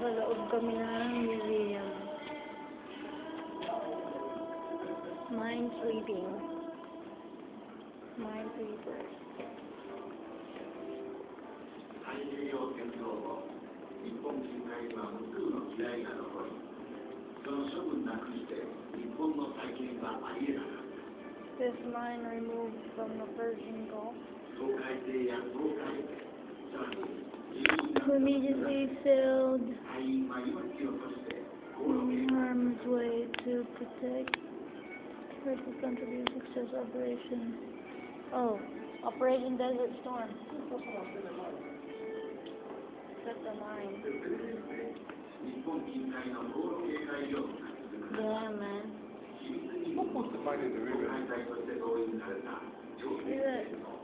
Nasa loob kami ng museum. Minesweeping. Minesweeper. 太平洋戦争後、日本近海には無数の機雷が残り、その処分なくして日本の再建はありえなかった。 This mine removed from the Persian Gulf. 東海艇や東海艇、さらに Immediately sailed 隊員は命を落として航路 in 計 harm's way to protect her contribute success operation. Oh, Operation Desert Storm. Set the mine. 日本近海の航路警戒業務が続く Yeah, man. 秘密に東海隊として動員された See that?